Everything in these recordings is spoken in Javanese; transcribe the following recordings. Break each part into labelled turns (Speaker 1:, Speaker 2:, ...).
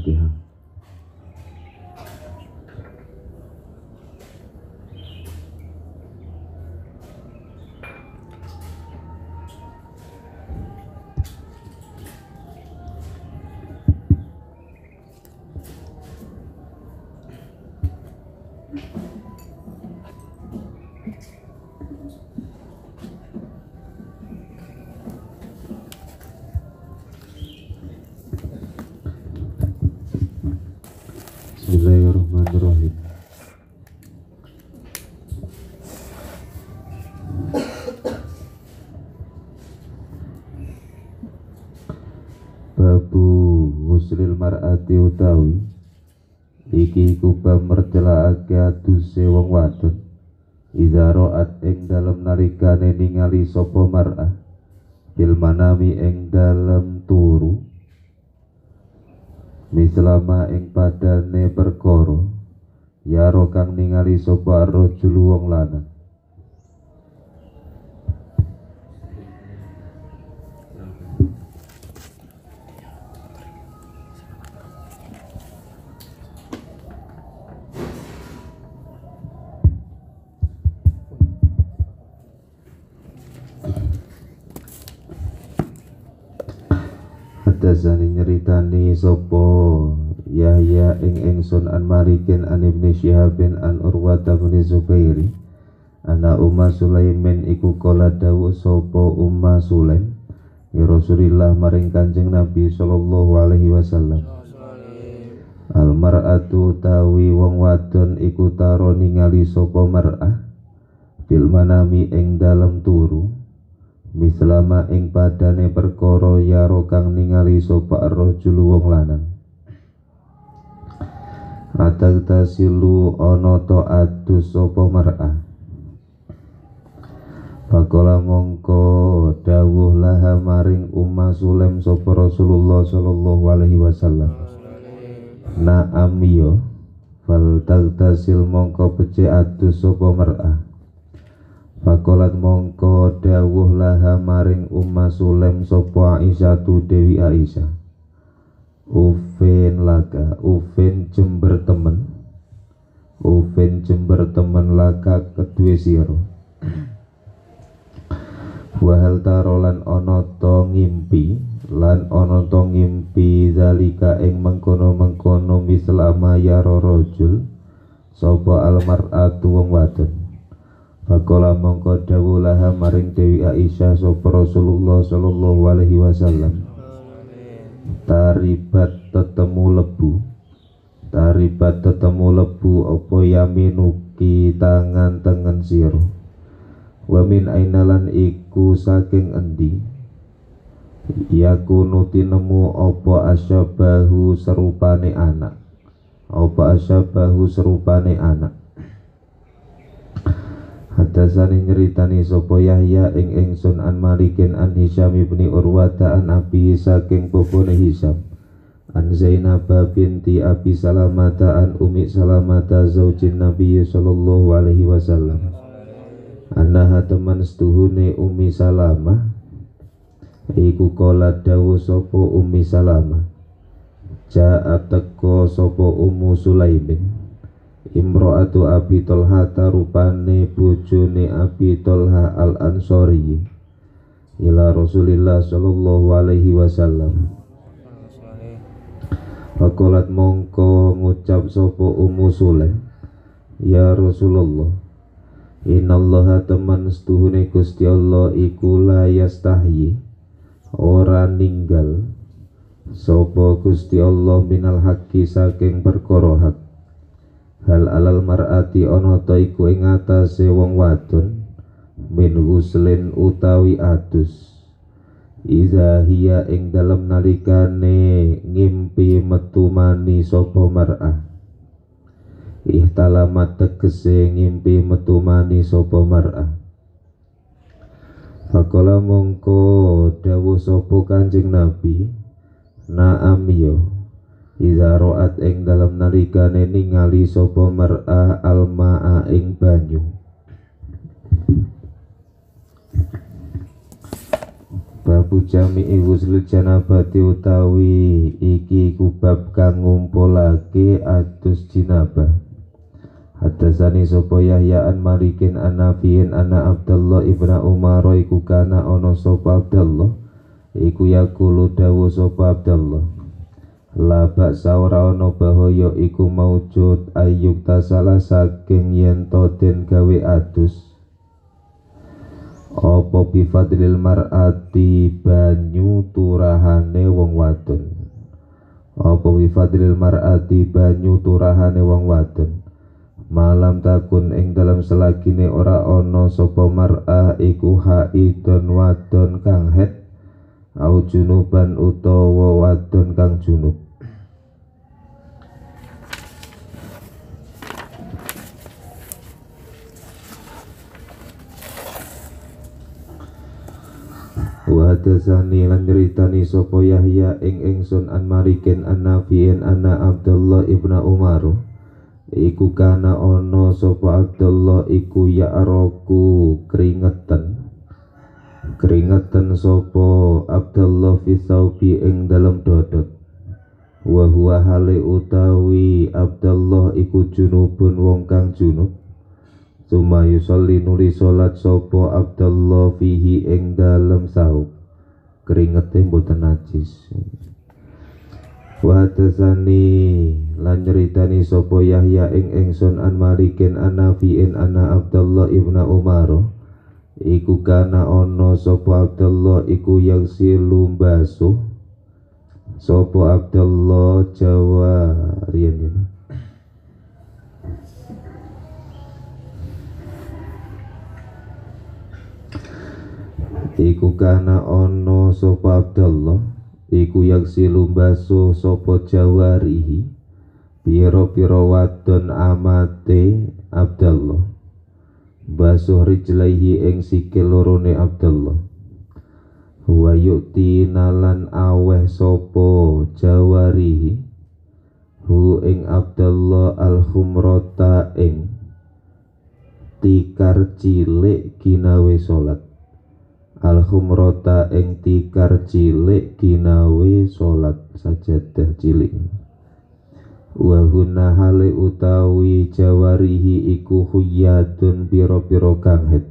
Speaker 1: Al-Fatihah. Bismillahirrahmanirrahim. Babu husnil mar'ati utawi iki kubah mercelaake aduse wong wadon idza ra'at ing dalem nalikane ningali sapa mar'ah bil manami ing dalem turu mislama ing padane perkara yaro kang ningali sapa rajul wong lanang. Hadasani nyeritani sopo Yahya ing ingsun an Malikin an Ibni Syihabin an Urwata bin Zubairi ana Umma Sulaimin iku kala dawuh sopo Umma Sulaim ya Rasulillah maring Kanjeng Nabi sallallahu alaihi wasallam. Al mar'atu tawi wong wadon iku taro ningali sopo mar'ah bil manami ing dalem turu mislama ing padane perkara yaro kang ningali sapa rajul wong lanang. Atagtasilu ana ta adus sapa mar'ah. Faqala mongko dawuh laha maring Umma Sulaim sapa Rasulullah sallallahu alaihi wasallam. Na'am ya fal tagtasil mongko becik adus sapa mar'ah. Fakolat mongko dawuh laha maring Umma Sulaim sapa Aisyah tu Dewi Aisyah. Ufin laka, ufin jember temen, ufin jember temen laka kedue sira. Wahal tarolan ana to ngimpi, lan ana to ngimpi zalika ing mengkono-mengkono mislama yaro rajul sapa almar'atu wong wadon. Faqala mongko dawuh laha maring Dewi Aisyah sapa Rasulullah sallallahu alaihi wasallam. Taribat tetemu lebu, taribat tetemu lebu apa yaminuki tangan tengen sira. Wa min ainalan iku saking endi yakunu tinemu apa asyabahu serupane anak, apa asyabahu serupane anak. Hadasani nyeritani sapa Yahya ing ingsun an Malikin an Hisham ibni Urwata an Abi saking bapane Hisham an Zainab binti Abi Salamata an Ummi Salamata zaujin Nabi sallallahu alaihi wasallam. Annaha teman setuhune Ummi Salamah iku kala dawuh sapa Ummi Salamah ja'at teko sapa Ummu Sulaimin imro'atu Abi Tolha tarupane bojone Abi Tolha al-Ansori ila Rasulillah sallallahu alaihi wasallam. Faqalat mongko ngucap sapa Ummu Sulaim ya Rasulullah innallaha teman setuhune Gusti Allah iku la yastahyi ora ninggal sapa Gusti Allah minal haqqi saking perkara hak. Hal alal mar'ati ana ta iku ing atase wong wadon min huslin utawi adus iza hiya ing dalem nalikane ngimpi metu mani sapa mar'ah. Ihtalamat tegese ngimpi metu mani sapa mar'ah. Faqala mongko dawuh sapa Kanjeng Nabi na'am ya iza ro'at ing dalam nalikane ningali sapa mar'ah alma'a ing banyu. Babu iku jami'i ghusl janabati utawi iki kubab kang ngumpulake atus jinabah. Hadasani sapa Yahya an Malikin an Nafi'in anna Abdullah ibna Umar iku kana ana sapa Abdullah iku yaqulu dawu sapa Abdullah la ba'sa ora ana bahaya iku maujud ayyuk tasala saking yen to den gawe adus apa bifadlil mar'ati banyu turahane wong wadon, apa bifadlil mar'ati banyu turahane wong wadon malam takun ing dalam selagine ora ana sapa mar'ah iku haidon wadon kang haid au junuban utawa wadon kang junub. Wa hadatsani lan nyeritani sapa Yahya ing ingsun an Malikin an Nafi'in anna Abdullah ibna Umar iku kana ana sapa Abdullah iku ya'raku keringetan sapa Abdullah fi thawbi ing dalem dodot wa huwa hale utawi Abdullah iku junubun wong kang junub. Suma yusolli nuli salat sapa Abdullah fihi ing dalem saub keringete mboten najis. Wa hadatsani lan nyeritani sapa Yahya ing ingsun an Malikin an Nafi'in anna Abdullah ibna Umar iku kana ana sapa Abdullah iku yang silumbasuh sapa Abdullah Jawa riyen. Iku kana ana sapa Abdullah iku yang silumbasuh sapa jawarihi pira-pira wadon amate Abdullah basuh rijlaihi ing sikil lorone Abdullah wa yu'ti nalan aweh sapa jawarihi hu ing Abdullah al-khumrata ing tikar cilik ginawe salat al-khumrata ing tikar cilik ginawe salat sajadah cilik wa hunna hale utawi jawarihi iku khuyatun pira-pira kang haid.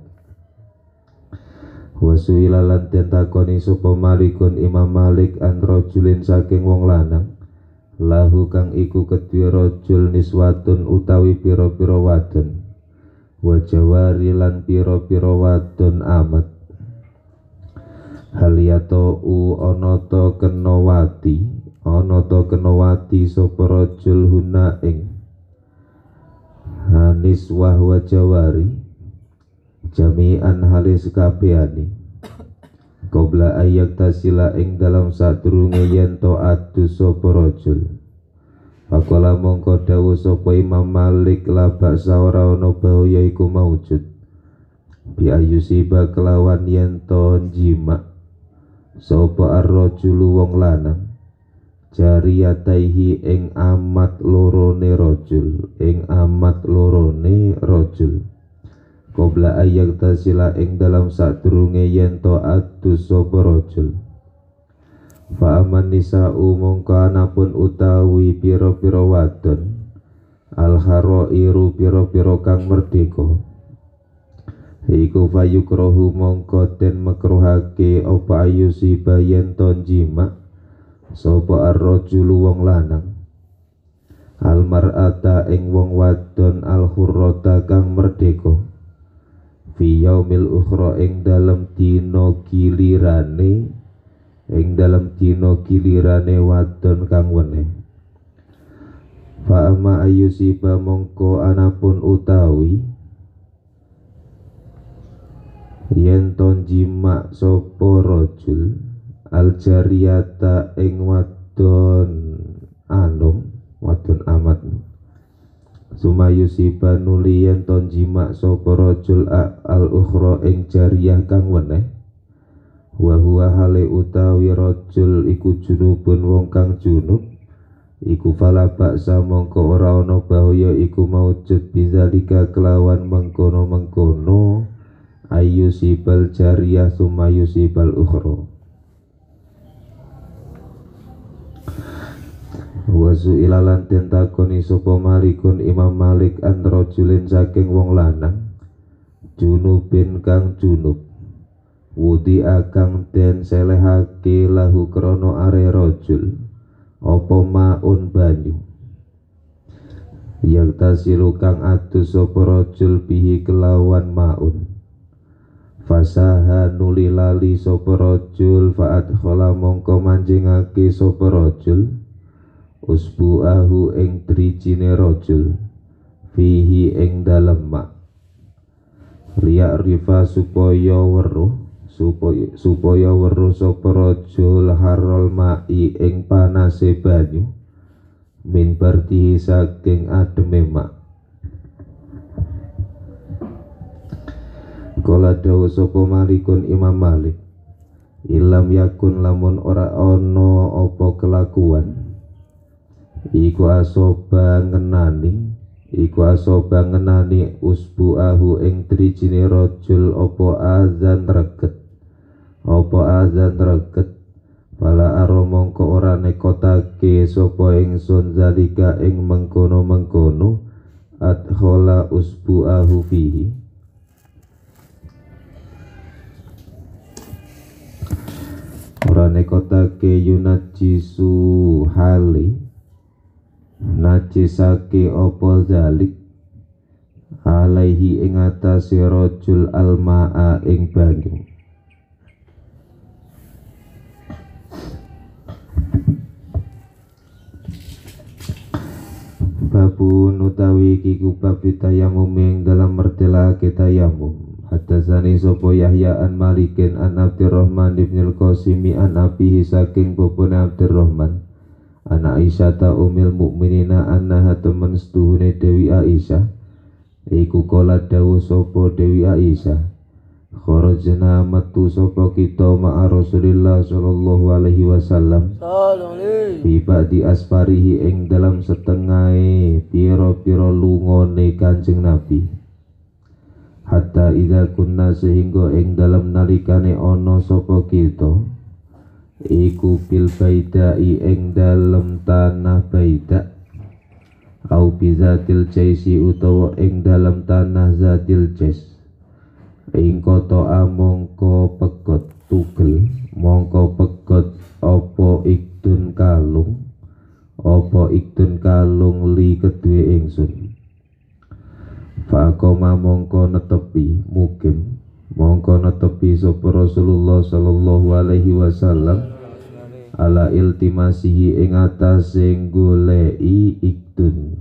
Speaker 1: Wa suila lan den takoni sapa Malikun Imam Malik an rajulin saking wong lanang lahu kang iku kedue rajul niswatun utawi pira-pira wadon wa jawari lan pira-pira wadon amat haliyato ana ta kenawati sapa rajul huna ing hanis wa jawari jami'an halis kabehane qabla ayak tasila ing dalam sadurunge yen to adus sapa rajul. Faqala mongko dawuh sapa Imam Malik la ba'sa ora ana bahaya iku maujud bi ayusiba kelawan yen to jima sapa ar-rajulu wong lanang jariyataihi ing amat lorone rajul qabla ayak tasila ing dalam sadurunge yen to adus sapa rajul. Fa aman nisa'u mongko anapun utawi pira-pira wadon al-harairu pira-pira kang merdeka iku fayukrohu mongko den makruhake apa ayusi bayen ton jima sapa ar-rajulu wong lanang al-mar'ata ing wong wadon al-hurrata kang merdeka fi yaumil ukhra ing dalem dina gilirane wadon kang weneh. Fa amma ayusiba mongko anapun utawi yen ton jima sapa rajul al jariyata ing wadon amat sumayusiba nuli yen ton jima sapa rajul al ukhra ing jariyah kang weneh wa huwa hale utawi rajul iku junubun wong kang junub iku fala baksa mongko ora ana bahaya iku maujud bidzalika kelawan mengkono ayyusibal jariyah sumayusibal ukhra Wasu ilalan den takoni sapa Malikun Imam Malik an rajulin saking wong lanang junubin kang junub wudi akang den selehake lahu krono are rajul apa maun banyu yang tasilu kang adus sapa rajul bihi kelawan maun fasaha nuli lali sapa rajul faat khala mongko manjingake sapa rajul usbu'ahu ing drijine rajul fihi ing dalem mak liya rifa supaya weruh sapa rajul harol ma'i ing panase banyu min bardihi saking ademe mak. Kala dawuh sapa Malikun Imam Malik ilam yakun lamun ora ana apa kelakuan iku asoba ngenani usbu'ahu ing drijine rajul apa azan reget pala aro mongko ora nekotake sapa ingsun zalika ing mengkono adkhala usbu'ahu fihi ora nekotake yunajisu hali najisake apa zalik alaihi ing atase rajul almaa ing banyu. Babun utawi iki kubab tayamum ing dalam mertelake tayamum. Hadatsani sapa Yahya an Malikin an Abdurrahman ibn al-Qasimi an abihi saking bapane Abdurrahman an Aisyah ta umil mukminina annaha temen setuhune Dewi Aisyah iku kala dawuh sapa Dewi Aisyah kharajna metu sapa kita ma'a Rasulillah sallallahu alaihi wasallam biba di asfarihi ing dalam setengahe pira-pira lungone Kanjeng Nabi hatta idza kunna sehingga ing dalam nalikane ana sapa kita iku bil baidai ing dalam tanah baida au bizatil jaisi utawa ing dalam tanah zatil jais ing kota mongko pegot tugel mongko pegot apa iktun kalung li kedue ingsun faqoma mongko netepi mukim mongko netepi sapa Rasulullah sallallahu alaihi wasallam ala iltimasihi ing atase goleki iktun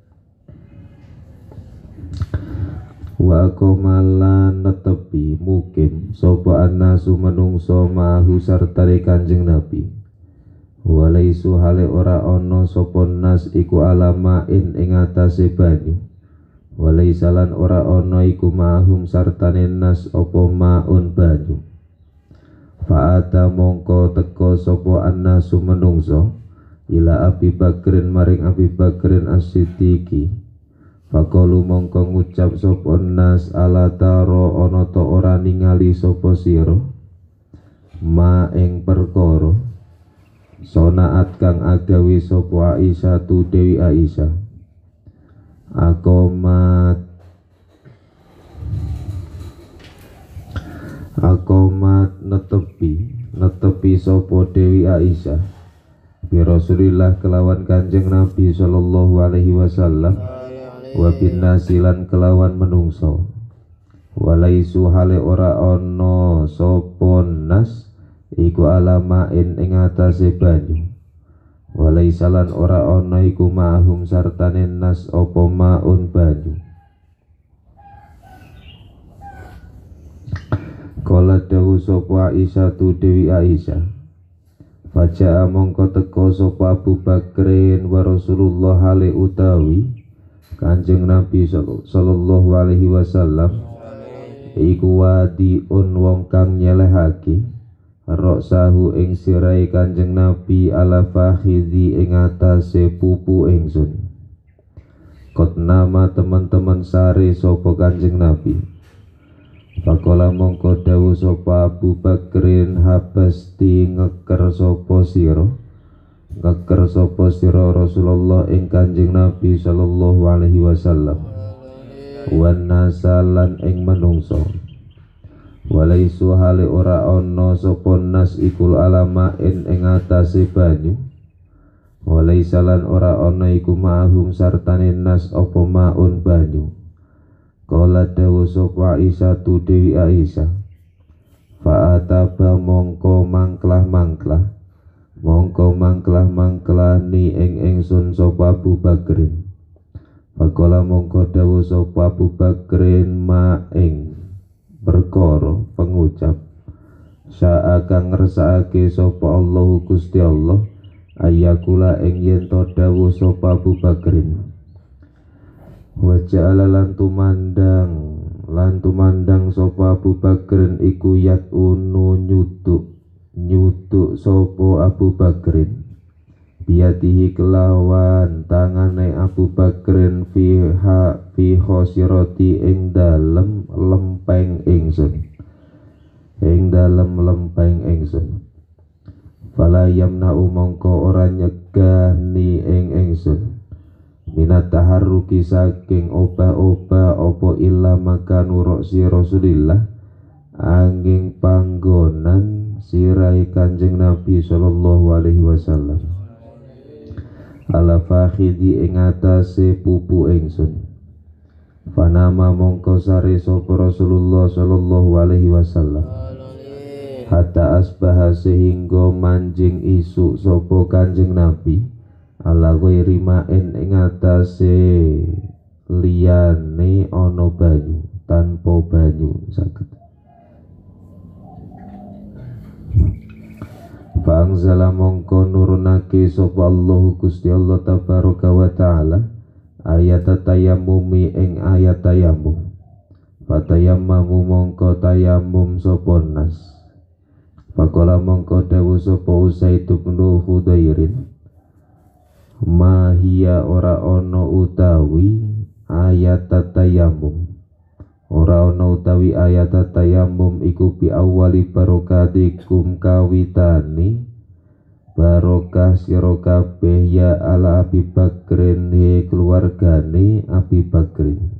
Speaker 1: wa komalan netepi mukim sapa annasu menungso mahu sartane Kanjeng Nabi walaisu hale ora ana sapa nas iku alamain ing atase banyu walaisalan ora ana iku mahum sartane nas apa maun banyu fa'ata mongko teka sapa annasu menungso ila Abi Bakrin maring Abi Bakrin As-Siddiqi faqalu mongko ngucap sapa nas ala taro ana ta ora ningali sapa sira ma ing perkara sonaat kang agawe sapa Aisyah tu Dewi Aisyah akomat netepi sapa Dewi Aisyah bi Rasulillah kelawan Kanjeng Nabi sallallahu alaihi wasallam wa bin nasilan kelawan menungso walaisu hale ora ana sapa nas iku alamain ing atase banyu walaisalan ora ana iku mahum sartane nas apa maun banyu kala dawuh sapa Aisyah tu Dewi Aisyah faja'a mongko teka sapa Abu Bakrin wa Rasulullah hale utawi Kanjeng Nabi sallallahu alaihi wasallam iku wadiun wong kang nyelehake roksahu ing sirai Kanjeng Nabi ala fakhidhi ing atase pupu ingsun kot nama teman-teman sare sapa Kanjeng Nabi pakola mongko dawuh sapa Abu Bakrin habasti ngeker sapa sira ngeker sapa sira Rasulullah ing Kanjeng Nabi sallallahu alaihi wasallam wan nasalan ing manungsa walaisu hale ora ana sapa nas ikul alama ing atase banyu walaisalan ora ana iku ma'hum sartane nas apa maun banyu. Qala dawu sapa Aisyah tu Dewi Aisyah fa'ataba mongko mangklah ni ing ingsun sapa Abu Bakrin. Faqala mongko dawu sapa Abu Bakrin ma ing perkara pengucap sa'a kang ngersakake sapa Allah Gusti Allah ayakula ing yen to dawu sapa Abu Bakrin wa ja'ala lan tumandang sapa Abu Bakrin iku yatunu nyutuk sapa Abu Bakrin biatihi kelawan tangane Abu Bakrin fi khosirati ing dalem lempeng ingsun fala yamna mongko ora nyegani ing ingsun minat taharruki saking obah-obah apa illa makanu roksi Rasulillah angin panggonan sirai Kanjeng Nabi sallallahu alaihi wasallam ala fakhidi ing atase pupu ingsun fanama mongko sare sapa Rasulullah sallallahu alaihi wasallam hatta asbaha sehingga manjing isu sapa Kanjeng Nabi ala ghairi ma'in ing atase liyane ana banyu tanpa banyu saged Fa'angzala mongko nurunake sapa Allah Gusti Allah tabaraka wa ta'ala ayat tayammumi ing ayat tayammum fatayammamu mongko tayammum sapa nas faqala mongko dawu sapa Usaid bin Hudairin mahia ora ono utawi ayat tayammum ora ono utawi ayat tayammum iku bi awali barokatikum kawitani barokah sira kabeh ya ala Abi Bakrin he keluargane Abi Bakrin.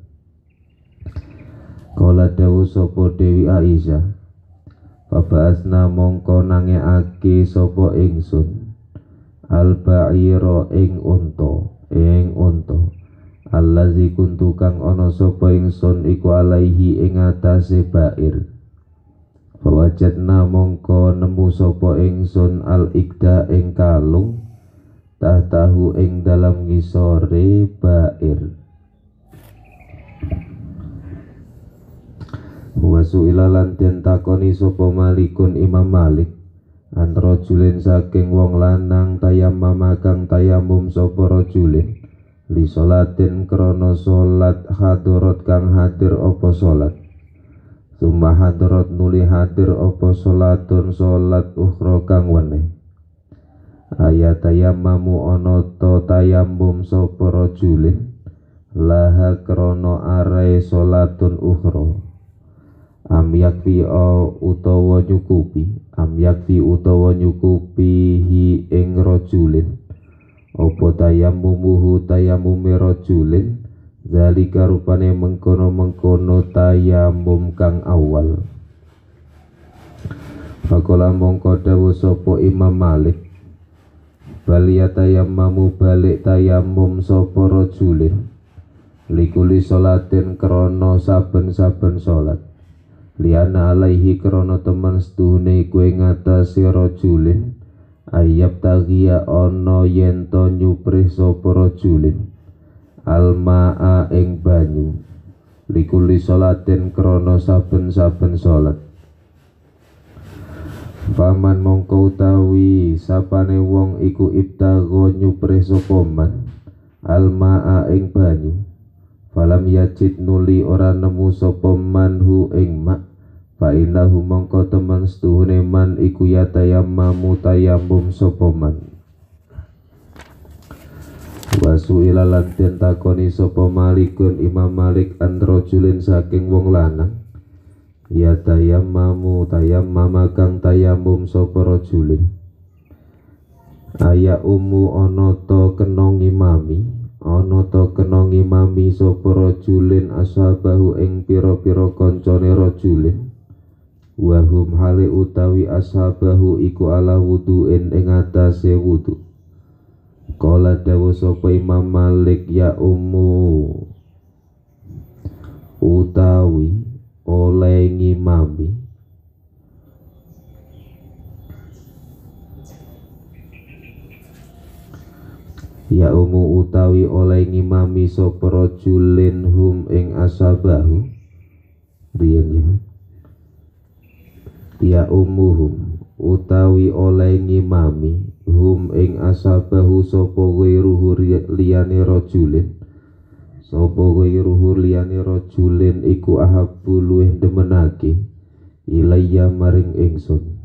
Speaker 1: Kala dawu sapa Dewi Aisyah Fabaasna mongko nangeake sapa ingsun al-ba'ira ing unta allazi kuntu kang ana sapa ingsun iku alaihi ing atase ba'ir fawajadna mongko nemu sapa ingsun al-ikda ing kalung tahtahu ing dalam ngisore ba'ir wasu ilalan den takoni sapa Malikun Imam Malik antara julin saking wong lanang tayammama kang tayammum sapa rajulin li sholatin krana salat hadirat kang hadir apa salat summa hadirat nuli hadir apa salatun salat ukhra kang weneh ayat tayammamu ana ta tayammum sapa rajulin laha krana arai salatun ukhra am yakfi utawa nyukupi hi ing rajulin apa tayammumuhu tayammumi rajulin zalika rupane mengkono tayammum kang awal. Faqala mongko dawuh sapa Imam Malik bal yatayammamu balik tayammum sapa rajulin likuli salatin krana saben-saben salat liana alaihi krono teman setuhune kue ngatasi rajulin ayab tagia ono yento nyuprih sapa rajulin alma'a ing banyu likuli sholatin krono saben-saben sholat paman mongko utawi sapane wong iku ibtago nyuprih sapa man alma'a ing banyu falam yajid nuli ora nemu sapa manhu ing mak fa innahu mongko teman setuhune man iku ya tayammamu tayammum sapa man wasu ilalan den takoni sapa Malikun Imam Malik an rajulin saking wong lanang ya tayammama kang tayammum sapa rajulin aya ana ta kena ngimami sapa rajulin ashabahu ing pira-pira kancane rajulin wahum hale utawi ashabahu iku ala wudu'in ing atase wudu. Qala dawu sapa Imam Malik ya utawi oleh ngimami utawi oleh ngimami sapa rajulin hum ing ashabahu riyen ya umuhum utawi oleh ngimami hum ing ashabahu sapa ghairuhu liyane rajulin iku ahabbu luweh demenake ilayya maring ingsun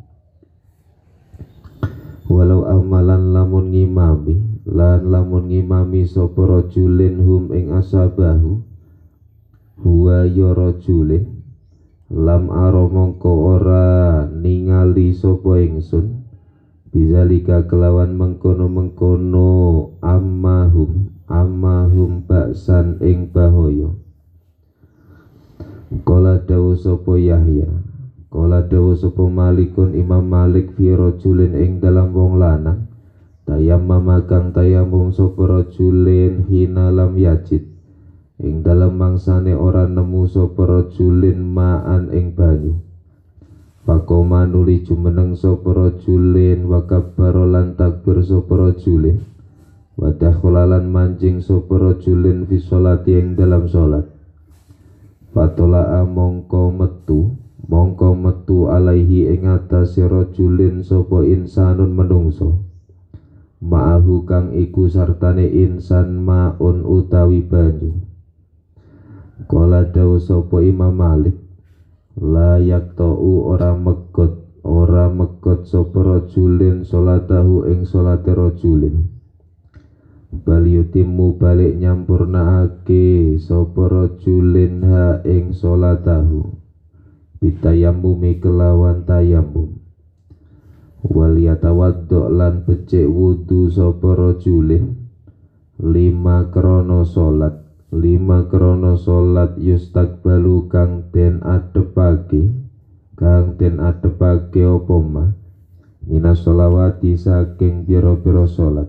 Speaker 1: walau amalan lamun ngimami sapa rajulin hum ing ashabahu huwa ya rajulin lam aro mongko ora ningali sapa ingsun bizalika kelawan mengkono ammahum baksan ing bahaya. Kala dawu sapa Malikun Imam Malik fi rajulin ing dalam wong lanang tayammama kang tayammum sapa rajulin hina lam yajid ing dalam mangsane ora nemu sapa rajulin ma'an ing banyu. Fakoma nuli jumeneng sapa rajulin wa kabbara lan takbir sapa rajulin wa dakhlalan manjing sapa rajulin fi sholati ing dalam salat. Fatola mongko metu alaihi ing atase rajulin sapa insanun menungso ma'ahu kang iku sartane insan ma'un utawi banyu. Kala dawu sapa Imam Malik la yaktau ora megot sapa rajulin salatahu ing salate rajulin bal yutimmu balik nyampurnaake sapa rajulin ha ing salatahu bitayammumi kelawan tayammum wal yatawaddo lan becik wudu sapa rajulin lima krana salat yustakbalu kang den adepake apa ma minas sholawati saking pira-pira salat.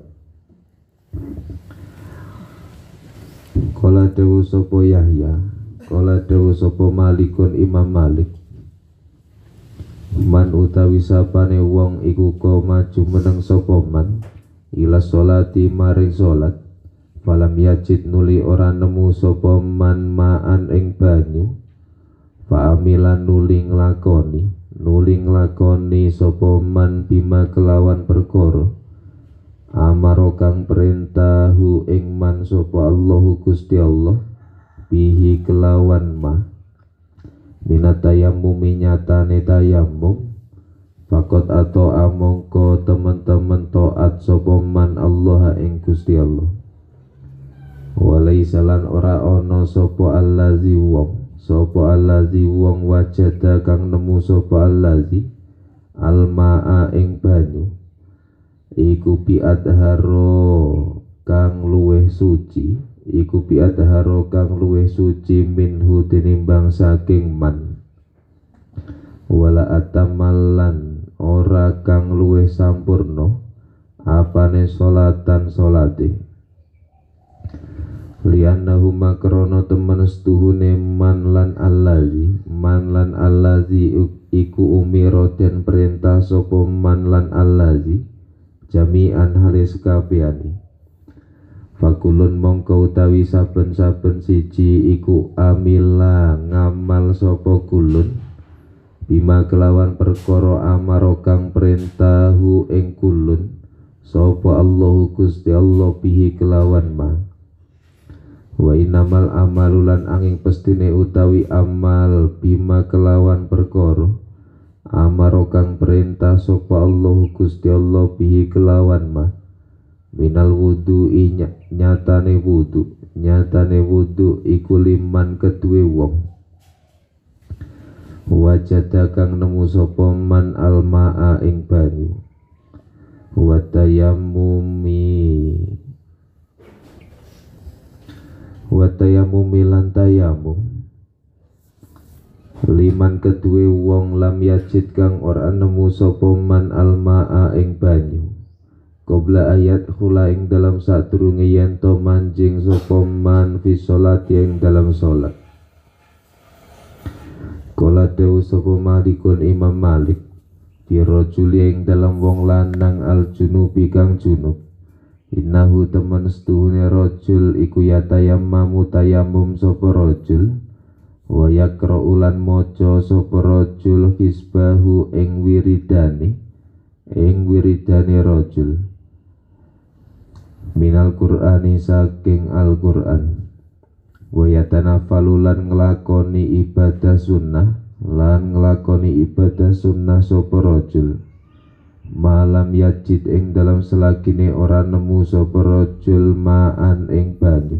Speaker 1: Kala dawu sapa Malikun Imam Malik man utawi sapane wong iku maju meneng sapa man ila sholati maring salat falam yajid nuli ora nemu sapa man ma'an ing banyu fa'amilan nuli nglakoni sapa man bima kelawan perkara amaro kang perintahu ing man sapa Allahu Gusti Allah bihi kelawan ma minatayammumi nyatane tayammum fakot atau amongko temen-temen taat sapa man Allah ing Gusti Allah. Walaisalan ora ono sapa allazi wong wajada kang nemu sapa allazi almaa ing banyu iku biadharo kang luweh suci minhu tinimbang saking man wala atamallan ora kang luweh sampurno apane salatan salate liannahu makrono temen setuhune man lan allazi iku umiro den perintah sapa man lan allazi jami'an halis kabehane. Fakulun mongko utawi saben-saben siji iku amila ngamal sapa kulun bima kelawan perkara amaro kang perintahu ing kulun sapa Allahu Gusti Allah bihi kelawan ma. Wa inamal amalulan angin pestine utawi amal bima kelawan perkara amaro kang perintah sapa Allah Gusti Allah bihi kelawan ma minal wudu nyatane wudu iku liman kedue wong wajada kang nemu sapa man almaa ing banyu wa tayammumi lan tayamum liman kedue wong lam yajid kang ora nemu sapa man almaa ing banyu qabla ayat khula ing dalam sadurunge yen to manjing sapa man fi sholati ing dalam salat. Kala dewu sapa Malikun Imam Malik fi rajuli ing dalam wong lanang al junubi kang junub innahu temen setuhune rajul iku yatayammamu tayamum sapa rajul wa yaqra'u lan maca sapa rajul hisbahu ing wiridane rajul minal Qur'ani saking Al-Qur'an wa yatanaffalu lan nglakoni ibadah sunnah sapa rajul malam yajid ing dalam selagine ora nemu sapa rajul ma'an ing banyu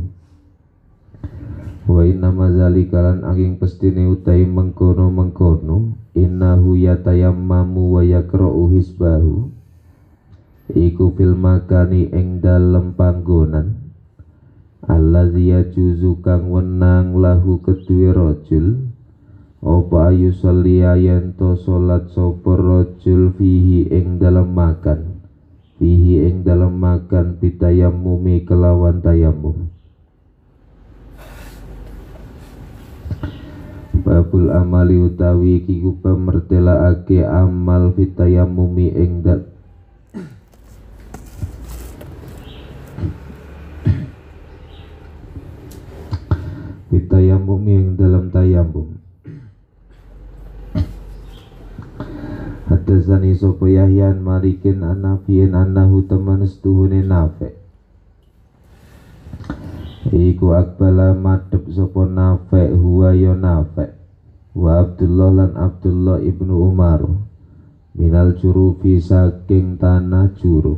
Speaker 1: wa inna mazalika lan angin pestine utai mengkono innahu yatayammamu wa yaqra'u hisbahu iku fil makani ing dalem panggonan alladzi yajuzu kang wenang lahu kedue rajul apa ayu sholliya yen to salat sapa rajul fihi ing dalem makan bitayammumi kelawan tayamum. Babul amali utawi kiku pemertelaake amal fitayammumi ing dalam tayammum. Hadatsani sapa Yahya Malikin An-Nafi'in annahu teman setuhune Nafi' iku akbala madhep sapa Nafi' huwa ya Nafi' wa Abdullah lan Abdullah ibnu Umar minal jurufi saking tanah juruf.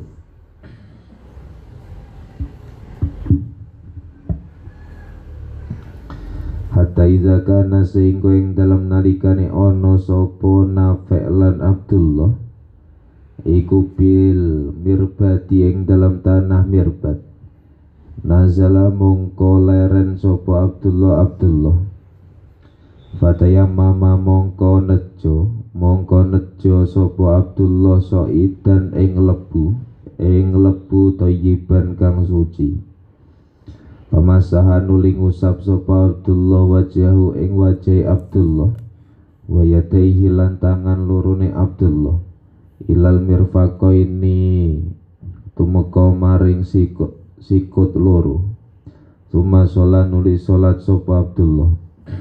Speaker 1: Hatta iza kana sehingga ing dalam nalikane ono sapa Nafi' lan Abdullah iku bil mirbati ing dalam tanah mirbat nazala mongko leren sapa Abdullah fatayammama mongko nejo sapa Abdullah soidan ing lebu thayyiban kang suci. Pamasahan nuli ngusap sapa Abdullah wajahu ing wajahi Abdullah wa yadaihi lan tangan lorone Abdullah ilal mirfaqaini tumeka maring sikut loro. Tuma sholat nuli sholat sapa Abdullah.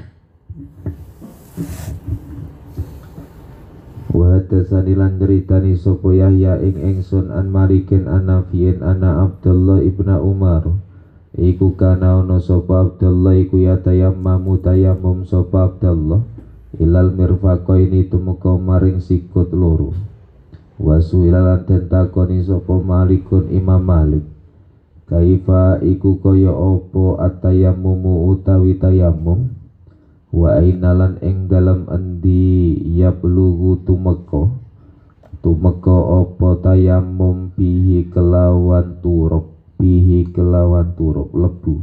Speaker 1: Wa hadatsani lan ceritani sapa Yahya ing ingsun an Malikin an Nafi'in ana Abdullah ibnu Umar iku kana ana sapa Abdullah iku yatayammamu tayammum sapa Abdullah ilal mirfaqaini tumeka maring sikut loro. Wasu ilalan den takoni sapa Malikun Imam Malik kaifa iku kaya apa atayammumu utawi tayammum wa ainalan ing dalem endi yablugu tumeka apa tayammum bihi kelawan turuk lebu.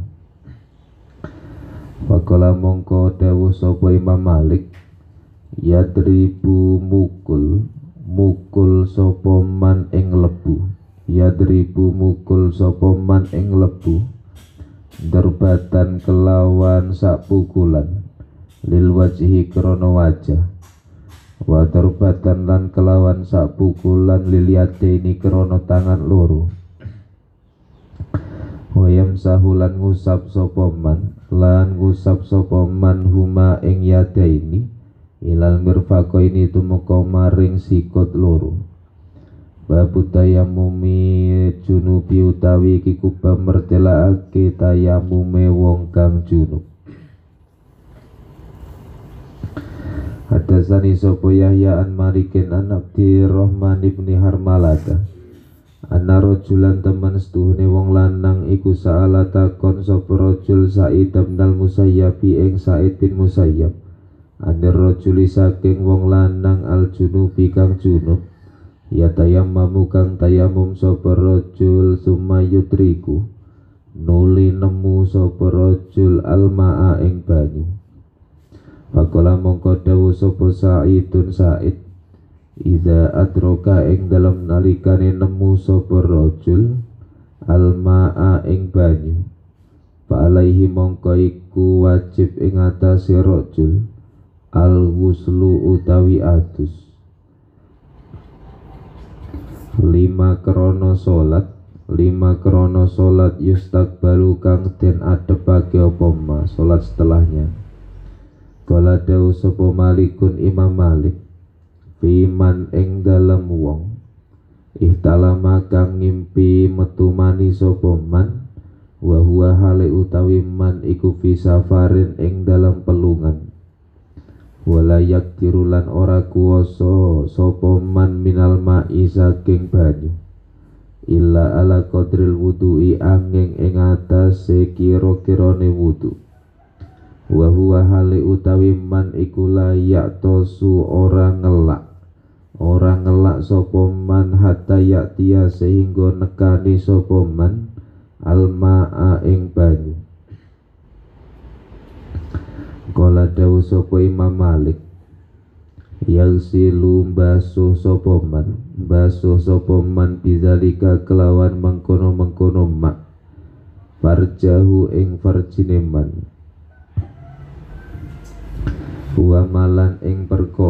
Speaker 1: Faqala mongko dawuh sapa Imam Malik yadribu mukul sapa man ing lebu derbatan kelawan sapukulan lil wajhi krana wajah wa derbatan lan kelawan sapukulan lil yadaini krana tangan loro wa yamsahulan ngusap sapa man huma ing yadaini ilal mirfaqaini tumeka maring sikut loro. Babu tayammumi junubi utawi iki kubah mertelaake tayammume wong kang junub. Hadatsani sapa Yahya an Malikin an Abdirrahman ibni Harmalata anna rajulan teman setuhune wong lanang iku sa'ala takon sapa rajul Sa'id bin al-Musayyab ing Sa'id bin Musayyab anir rajuli saking wong lanang al junubi kang junub ya tayammamu kang tayamum sapa rajul summa yudriku nuli nemu sapa rajul almaa ing banyu. Faqala mongko dawuh sapa Sa'idun Sa'id, idza adraka ing dalem nalikane nemu sapa rajul almaa ing banyu, fa alaihi mongko iku wajib ing atase rajul al-ghuslu utawi adus. 5 krono salat yustakbalu kang den adepake apa ma salat setelahnya. Kala dawuh sapa Malikun Imam Malik, fiman ing dalem wong ihtalama kang ngimpi metu mani sapa man wa huwa hale utawi man iku fi safarin ing dalem pelungan, wala yaktirulan ora kuwasa sapa man minal ma'i saking banyu illa ala qadril wudu'i angin ing atase kira-kirane wudu. Wa huwa hale utawi man iku layak tosu ora ngelak sapa man hatta yaktia sehingga nekani sapa man alma'a ing banyu. Kala dawuh sapa Imam Malik, yagsilu basuh sapa man bizalika kelawan mengkono-mengkono mak farjahu ing farjine man, wamalan ing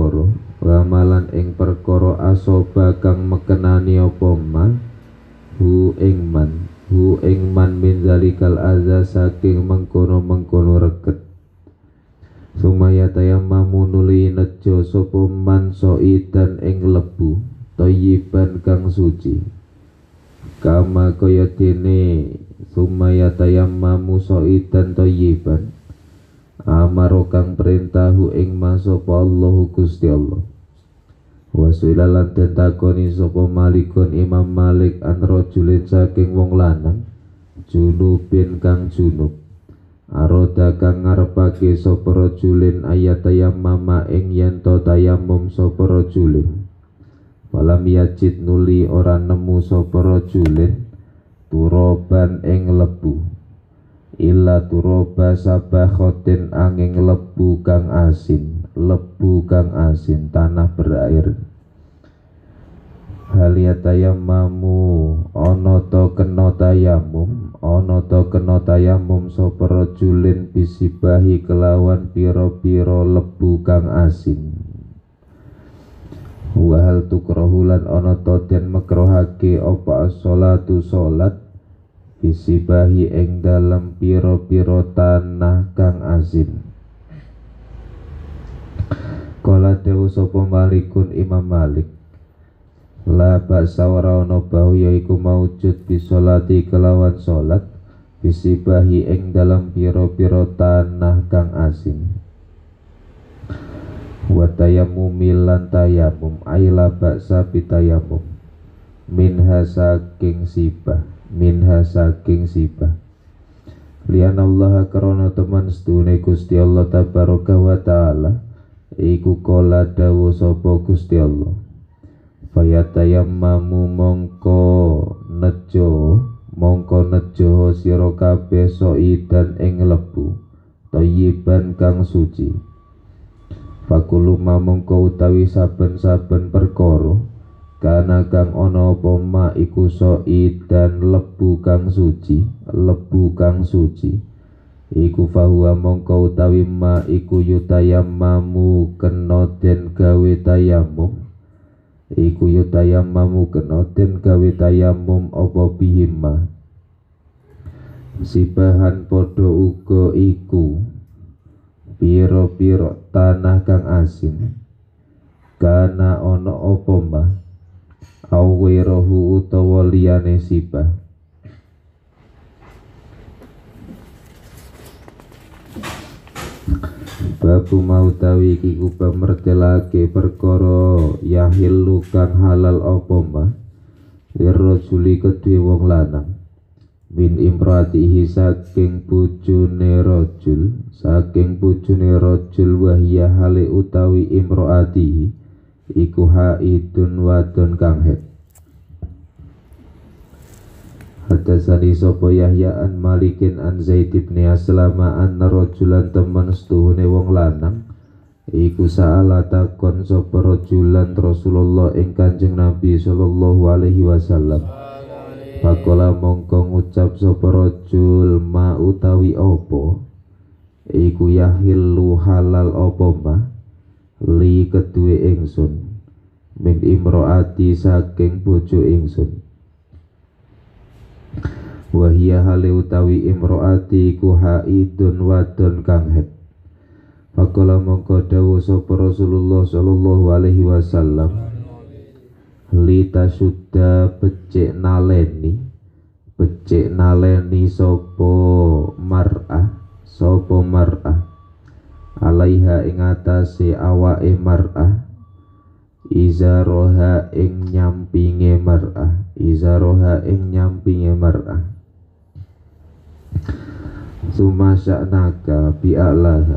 Speaker 1: perkara asoba kang mekenani apa ma hu ing man min zalikal azza saking mengkono-mengkono reket. Sumaya tayammamu nuli nejo sapa man soidan ing lebu thayyiban kang suci, kama kaya dene sumaya tayammamu soidan thayyiban amaro kang perintahu ing masapa Allahu Gusti Allah. Wasuilalan den takoni sapa Malikun Imam Malik an rajulin saking wong lanang junubin kang junub, aroda kang ngarepake sapa rajulin ayat tayammama ing yen to tayammum sapa rajulin, falam yajid nuli ora nemu sapa rajulin turoban ing lebu illa turoba sabakhotin angin lebu kang asin tanah berair. Hal yatayammamu ana to kena tayamum sapa rajulin bisibahi kelawan pira-pira lebu kang asin. Wa hal tukrahulan ana to den makruhake apa as-sholatu salat bisibahi ing dalem pira-pira tanah kang asin. Kala dewa sapa Malikun Imam Malik, la ba'sa ora ana bahu yaiku maujud bisolati kelawan salat bisibahi ing dalam pira-pira tanah kang asin. Wa tayammum lan tayammum aila ba'sa bitayamum minha saking sibah lian Allah karana teman sedune Gusti Allah tabaraka wa taala iku kala dawuh sapa Gusti Allah, fayatayammamu mongko nejo sira kabeh soidan ing lebu thayyiban kang suci. Fakulu mongko utawi saben-saben perkara kana kang ana apa ma iku soidan lebu kang suci iku fahuwa mongko utawi ma iku yutayammamu kena den gawe tayamum apa bihima sibahan padha uga iku pira-pira tanah kang asin kana ana apa ma awirahu utawa liyane sibah. Babu mautawi iki kuba mertelake perkara yahillu kang halal apa mah lirrajuli kedue wong lanang min imratihi saking bojone rajul wahya hale utawi imraatihi iku haidun wadon kang haid. Hadatsani sapa Yahya an Malikin an Zaid bin Aslama an rajulan temen setuhune wong lanang iku sa'ala takon sapa rajulan Rasulullah ing Kanjeng Nabi sallallahu alaihi wasallam. Faqala mongko ngucap sapa rajul ma utawi apa iku yahillu halal apa ma li kedue ingsun min imroati saking bojo ingsun. Wahia hale utawi imroati ku haidun wadon kang haid. Faqala mongko dawuh sapa Rasulullah sallallahu alaihi wasallam lita sudah becik naleni sapa mar'ah alaiha ing atase awake mar'ah izaroha ing nyampinge mar'ah sumasya'naka bi'alaha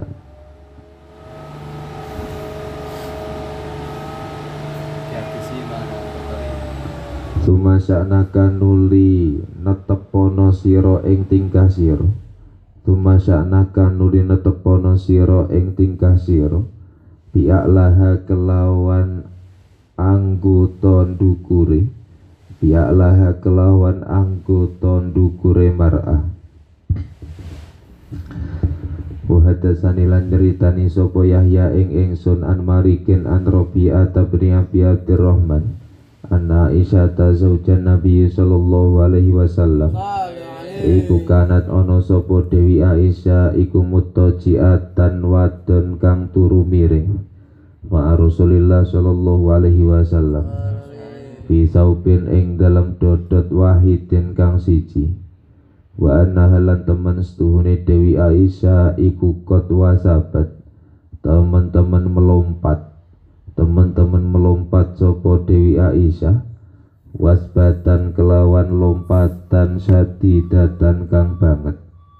Speaker 1: sumasya'naka nuli netepono sira ing tingkah sira sumasya'naka nuli netepono sira ing tingkah sira bi'alaha kelawan anggota ndukure mar'ah. Wa hadatsani lan nyeritani sapa Yahya ing ingsun an Marikin an Rabi'ah bin Abi Abdurrahman anna Aisyah zaujan Nabi sallallahu alaihi wasallam iku kanat ana sapa Dewi Aisyah iku muttajiatan wadon kang turu miring wa Rasulillah sallallahu alaihi wasallam fi saubin ing dalam dodot wahidin kang siji. Wa anna halan temen setuhune Dewi Aisyah iku kot wasabat teman-teman melompat sapa Dewi Aisyah wasbatan kelawan lompatan syadidatan kang banget.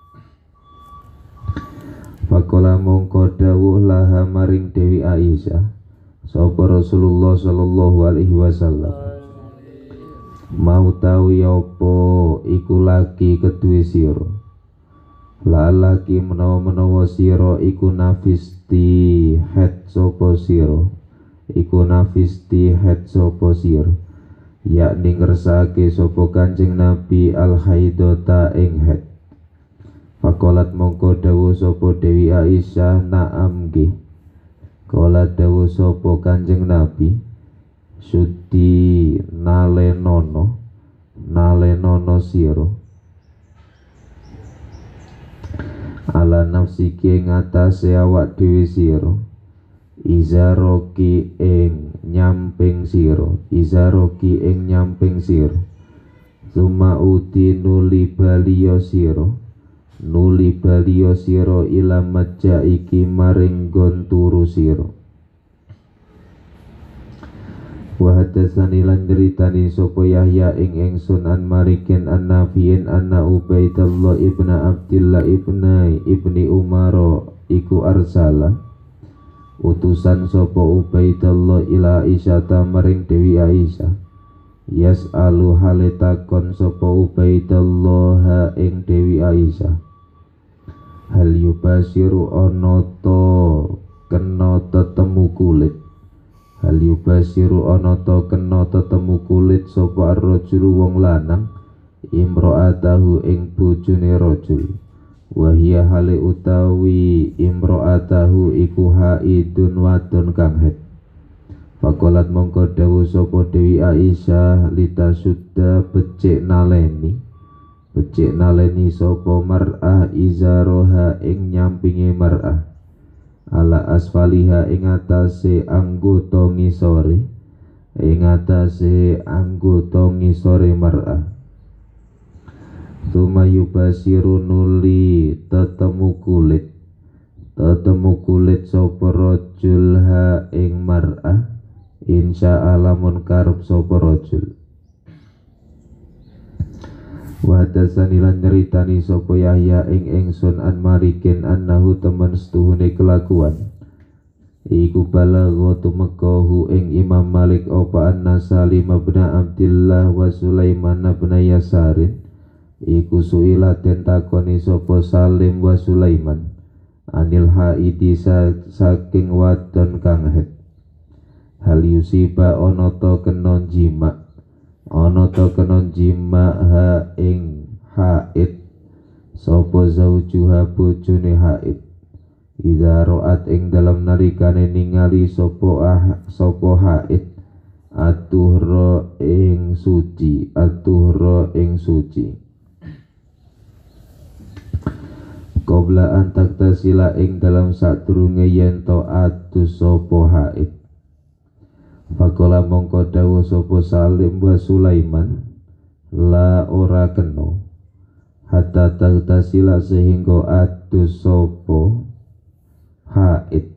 Speaker 1: Faqala mongko dawuh laha maring Dewi Aisyah sapa Rasulullah sallallahu alaihi wasallam mau tawi apa iku laki kedue sira lalaki menawa sira iku nafisti het sapa sira yakni ngersake sapa Kanjeng Nabi al haidota ing het. Faqalat mongko dawuh sapa Dewi Aisyah na'am nggih. Kala dawuh sapa Kanjeng Nabi Sudi nalenono sira ala nafsiki ngatasé awak dhewe sira izaroki ing nyamping sira suma uti nuli baliya sira ila maja iki maring gon turu sira. Wa hadatsani lan nyeritani sapa Yahya ing ingsun an Marikin an Nafi'in anna Ubaidallah ibn Abdillah ibni Umar iku arsala utusan sapa Ubaidallah ila Aisyah maring Dewi Aisyah yas'alu hale takon sapa Ubaidallah ing Dewi Aisyah hal yubasiru ana ta kena tetemu kulit hal yubasiru ana ta kena tetemu kulit sapa ar-rajulu wong lanang imro'atahu ing bojone rajul wa hiya hale utawi imro'atahu iku haidun wadon kang haid. Faqalat mongko dawuh sapa Dewi Aisyah litasudda becik naleni sapa mar'ah izaroha ing nyampinge mar'ah ala asfaliha ing atase anggota ngisore mar'ah. Tumayu basiru nuli tetemu kulit sapa rajul ha ing mar'ah insyaallah mun karep sapa rajul. Wa hadatsani lan nyeritani sapa Yahya ing ingsun an Marikin annahu temen setuhune kelakuan iku balagha tumekahu ing Imam Malik apa anna Salim bin Abdillah wa Sulaiman bin Yasarin iku suila den takoni sapa Salim wa Sulaiman anil haidi saking wadon kang haid hal yusiba ana ta kena jima ha ing haid sapa zaujuha bojone haid iza ro'at ing dalam nalikane ningali sapa haid atuhra ing suci qabla an taktasila ing dalam sadurunge yen to atus sapa haid faqala mongko dawuh sapa Salim wa Sulaiman la ora kena hatta taktasila sehingga atus sapa haid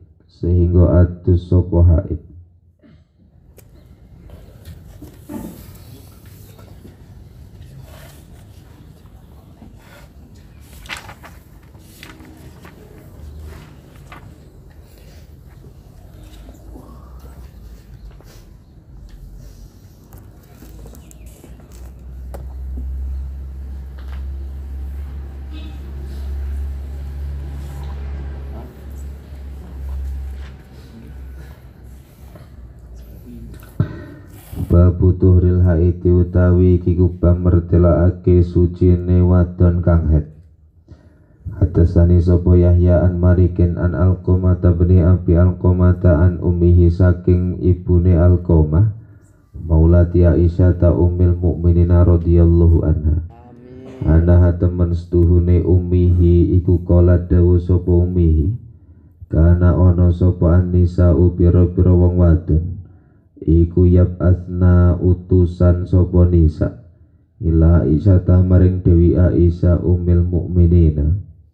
Speaker 1: Babu tuhril haiti utawi kikubang mertelaake sucine wadon kang haid. Hadasani sapa Yahya an Malikin an Alqamah bin Abi Alqamah an ummihi saking ibune Alqamah maulati Aisyah ta ummil mukminina radhiyallahu anha. Ana temen setuhune ummihi iku kala dawuh sapa ummihi kana ana sapa an-nisa pira-pira wong wadon iku asna utusan sapa nisa ila Aisyah maring Dewi Aisyah ummil mukminina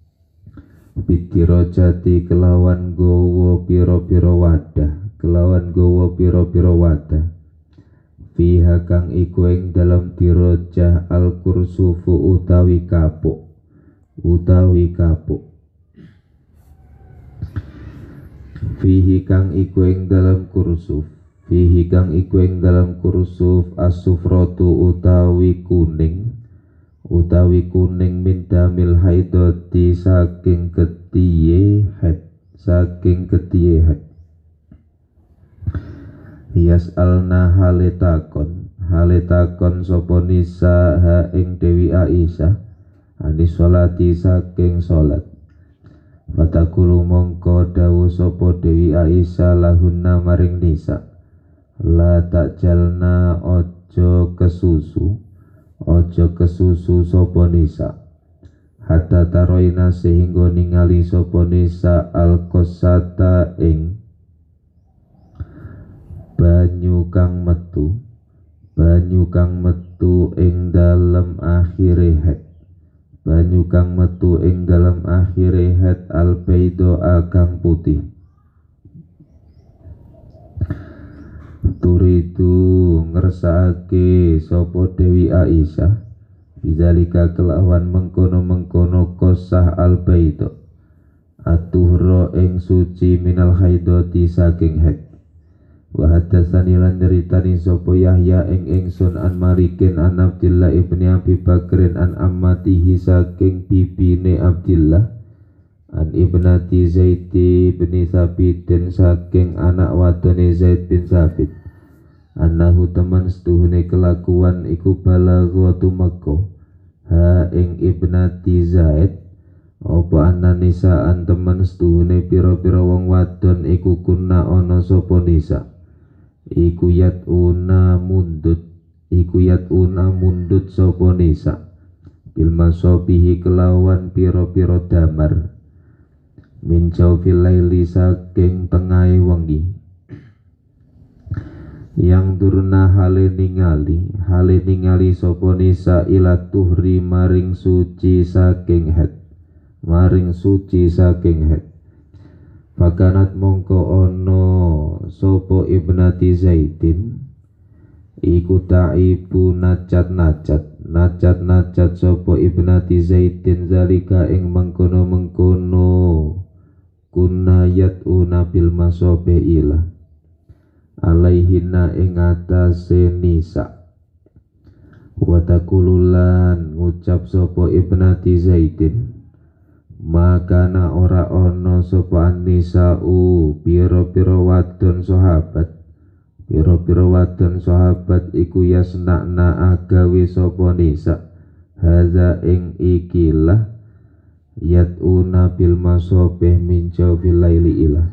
Speaker 1: bidirojati kelawan gowo pira-pira wadah fiha kang iku ing dalam dirojah al-kursufu utawi kapuk fihi kang iku ing dalam kursuf as-sufratu utawi kuning min damil haidoti saking ketiye haid yas'alna haletakon sapa nisa ha ing Dewi Aisyah anis sholati saking sholat. Fatakulu mongko dawuh sapa Dewi Aisyah lahunna maring nisa la takjalna ojo kesusu sapa nisa hatta taroina sehingga ningali sapa nisa al-qasata ing banyu kang metu ing dalem akhire haid al-baido kang putih. Turidu ngersake sapa Dewi Aisyah bizalika kelawan mengkono kosah al-baido atuhra ing suci minal haidoti saking haid. Wa hadatsani lan nyeritani sapa Yahya ing ingsun an Malikin an Abdillah ibni Abi Bakrin an ammatihi saking bibine Abdillah an ibnati Zaid bin Thabit saking anak wadone Zaid bin Thabit annahu teman setuhune kelakuan iku balagha tumeka ha ing ibnati Zaid apa anna nisaan teman setuhune pira-pira wong wadon iku kunna ana sapa nisa iku yatuna mundut sapa nisa bil masobihi kelawan pira-pira damar min jawfil laili saking tengahe wengi yang durna hale ningali sapa nisa ila tuhri maring suci saking haid Fakanat mongko ono sopo ibnati Zaidin iku ta'ibu nacat sopo ibnati Zaidin zalika ing mengkono kunna yat'una bil masobe ilah alaihinna ing atase nisa. Wa taqululan ngucap sapa ibnati Zaidin makana ora ana sapa an-nisa'u pira-pira wadon sahabat. Pira-pira wadon sahabat iku yasna'na agawe sapa nisa haza ing ikilah yat'una bil masobih min jawfil laili ilah.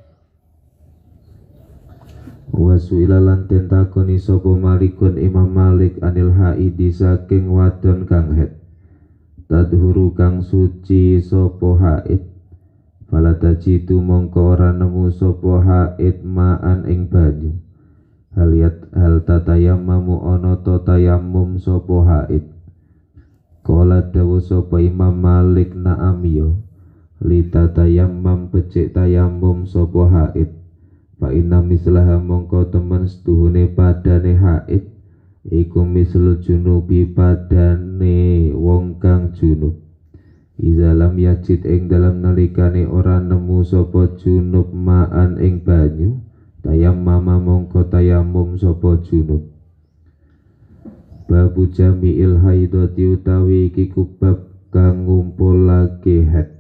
Speaker 1: Wa su'ilalan den takoni sapa Malikun Imam Malik anil haidi saking wadon kang haid tadhuru kang suci sapa haid fala tajidu mongko ora nemu sapa haid ma'an ing banyu hal tatayammamu ana ta tayammum sapa haid. Kala dawu sapa Imam Malik na'am yo li tatayammam becik tayammum sapa haid fa inna mislaha mongko temen setuhune padane haid iku misl junubi padane wong kang junub. Iza lam yajid ing dalam nalikane ora nemu sapa junub ma'an ing banyu tayammama mongko tayammum sapa junub. Babu jami'il haidati utawi iki kubab kang ngumpulake haid.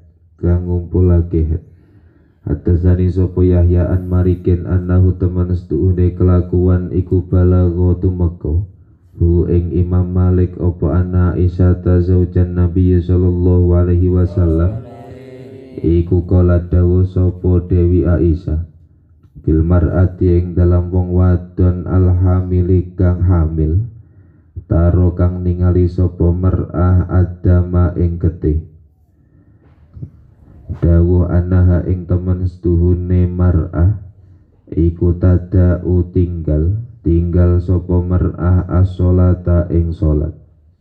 Speaker 1: Hatasani sapa Yahya an Marikin annahu teman setuhune kelakuan iku balagha tumeka hu ing Imam Malik apa ana Aisyah zaujan Nabi sallallahu alaihi wasallam iku kala dawuh sapa Dewi Aisyah bil mar'ati ing dalam wong wadon alhamili kang hamil taro kang ningali sapa mar'ah adama ing getih. Dawuh anaha ing temen setuhune mar'ah iku tada'u tinggal sapa mar'ah as-sholata ing salat.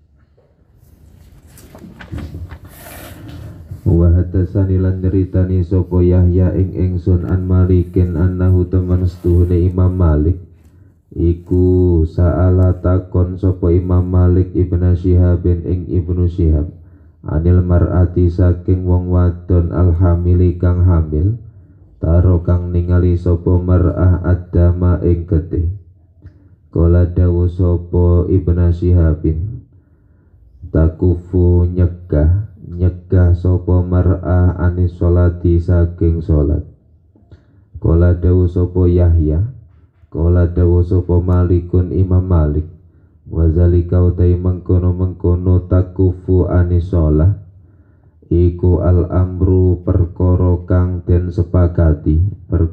Speaker 1: Wa hadatsani lan nyeritani sapa Yahya ing ingsun an Malikin annahu temen setuhune Imam Malik iku sa'ala takon sapa Imam Malik Ibnu Syihab ing Ibnu Syihab anil mar'ati saking wong wadon alhamili kang hamil taro kang ningali sapa mar'ah adama ing getih. Kala dawuh sapa Ibnu Syihabin takufu nyegah sapa mar'ah anis sholati saking salat. Kala dawuh sapa Yahya kala dawuh sapa Malikun Imam Malik wazalika utai mengkono takufu anisolah iku al amru perkara kang den sepakati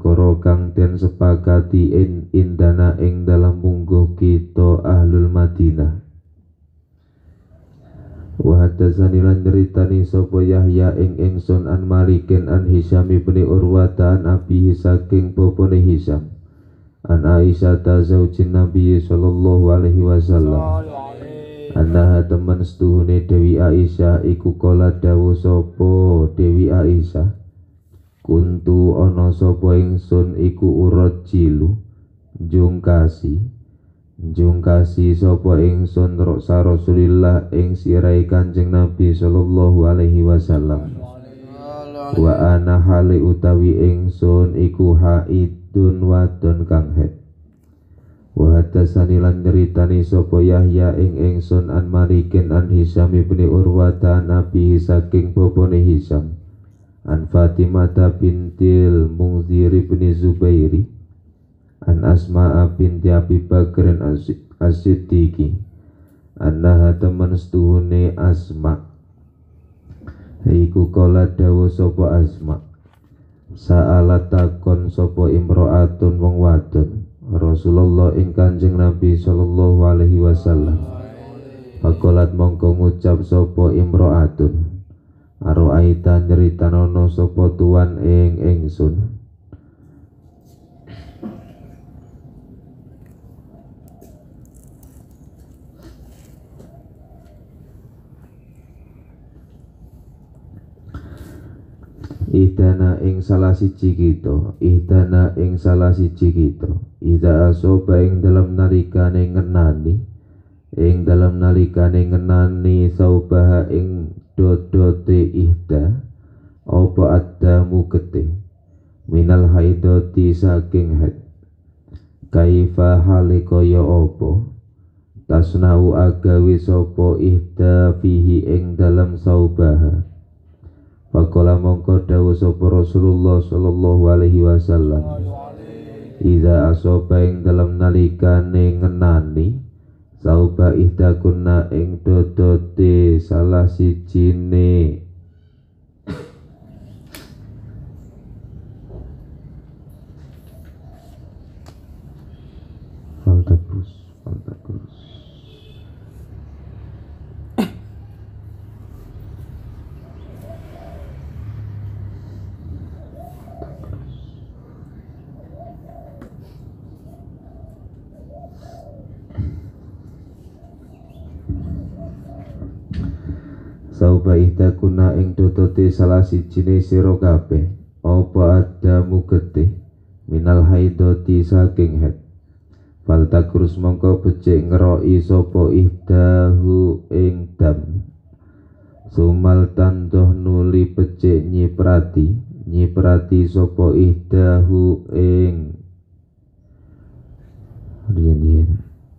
Speaker 1: indana ing dalam mungguh kita ahlul Madinah. Wa hadatsani lan nyeritani sapa Yahya ing ingsun an Malikin an Hisyam bin Urwah an abihi saking bapane Hisyam an Aisyah zaujin Nabi sallallahu alaihi wasallam annaha teman setuhune Dewi Aisyah iku kala dawuh sapa Dewi Aisyah kuntu ana sapa ingsun iku urajilu jungkasi sapa ingsun roksa Rasulillah ing sirai Kanjeng Nabi sallallahu alaihi wasallam wa ana hale utawi ingsun iku haidun wadon kang haid. Wa hadatsani lan nyeritani sapa Yahya ing ingsun an Malikin an Hisyam bin Urwah an Abi saking bapane Hisyam an Fatimah bintil Munzir bin Zubairi an Asma binti Abi Bakr as-Siddiqi annaha teman setuhune Asma iku kala dawuh sapa Asma sa'alat takon sapa imro'atun wong wadon Rasulullah ing Kanjeng Nabi sallallahu alaihi wasallam faqalat mongko ngucap sapa imro'atun aro'aita nyeritanono sapa tuan ing ingsun ihdana ing salah siji kita idza asoba ing dalam nalikane ngenani saubaha ing dodote ihda apa addamu getih minal haidoti saking haid kaifa hale kaya apa tasnau agawe sapa ihda fihi ing dalam saubaha. Faqala mongko dawuh sapa Rasulullah sallallahu alaihi wasallam iza asoba ing dalam nalikane ngenani sauba ihda kunna ing dodote salah sijine Faltakrus sauba ihdakuna ing dodote salah sijine sira kabeh apa adamu getih minal haidoti saking haid faltakrus mongko becik ngeroki sapa ihdahu ing dam sumal tandoh nuli becik nyiprati sapa ihdahu ing riyen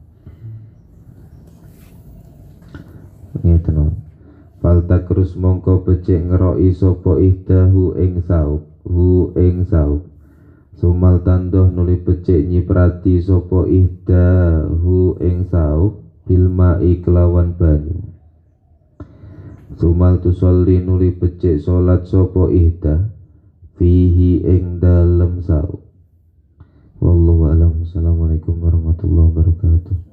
Speaker 1: ngeten faltakrus mongko becik ngeroki sapa ihdahu ing saub sumal tandoh nuli becik nyiprati sapa ihdahu ing saub bilma kelawan banyu sumal tusolli nuli becik salat sapa ihda fihi ing dalem saub. Wallahu a'lam. Assalamualaikum warahmatullahi wabarakatuh.